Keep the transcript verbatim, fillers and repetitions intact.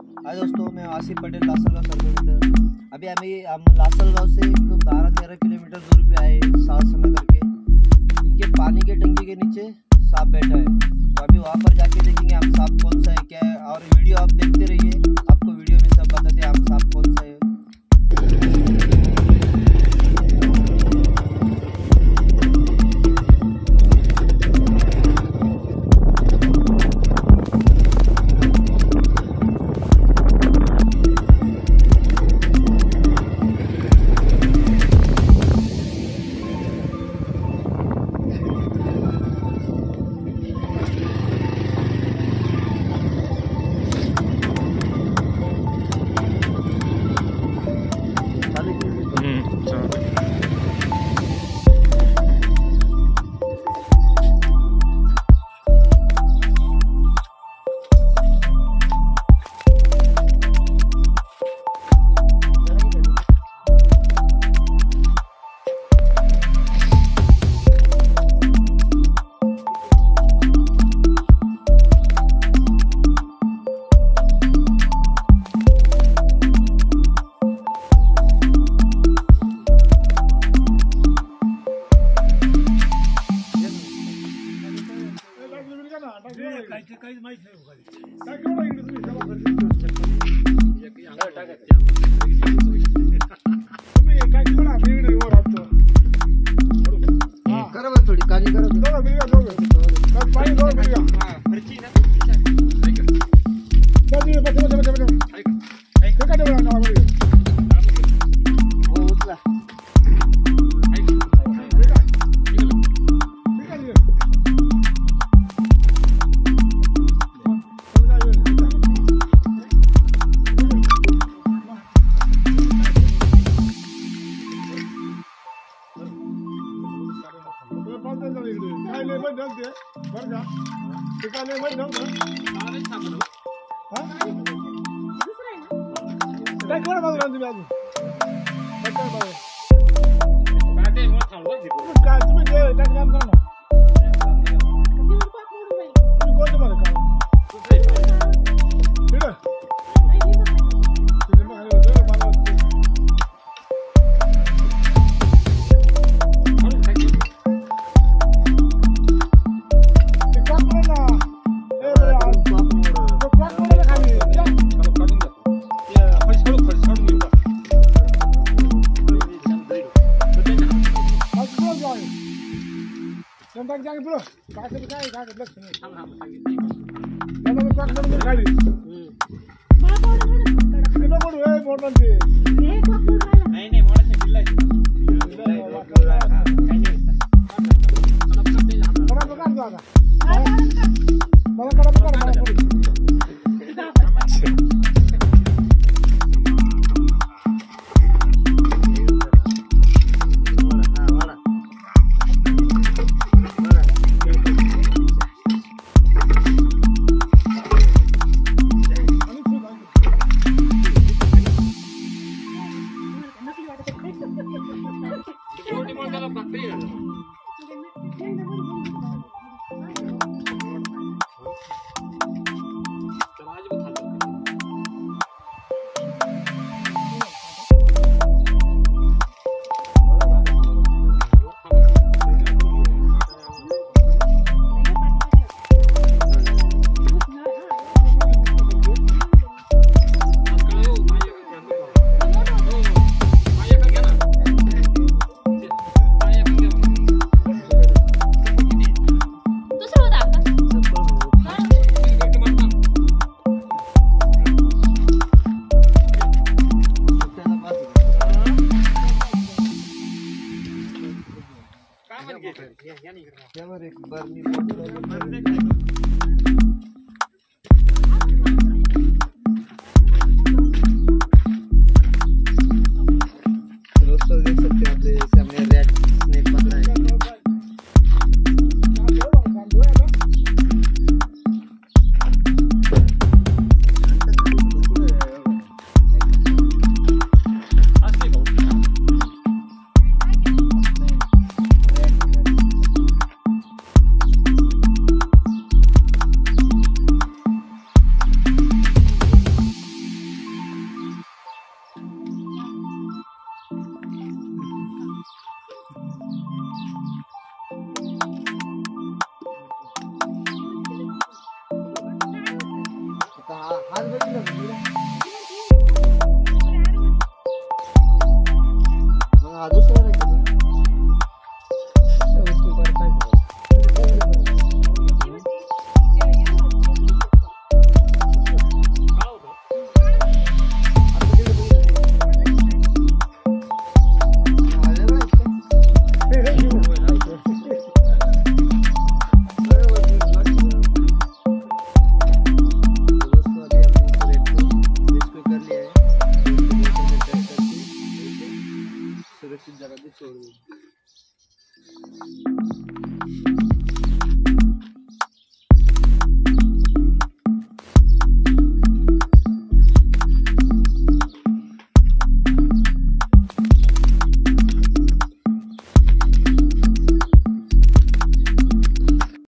हाय दोस्तों, मैं Asif Patel Lasalgaon survey meter. अभी हमें हम लासलगांव से एक बारह तेरह किलोमीटर दूर पे आए सात समय करके। इनके पानी के टंकी के नीचे सांप बैठा है, तो अभी वहाँ पर जाके देखेंगे हम सांप कौन सा है क्या है। और वीडियो आप देखते रहिए, आपको वीडियो में सब बताते हैं हम सांप कौन सा है। थोड़ी काळजी करा छोड़ दो।